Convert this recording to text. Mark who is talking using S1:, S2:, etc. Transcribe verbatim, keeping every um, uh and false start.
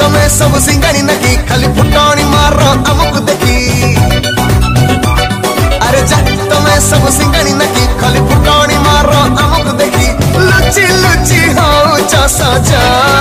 S1: तमें सब सिंगानी नकी खाली फुटाणी मारो आमको देखी। अरे जा तमें सब सिंगानी नकी खाली फुटाणी मारो आमको देखी। लुची लुची हो सजा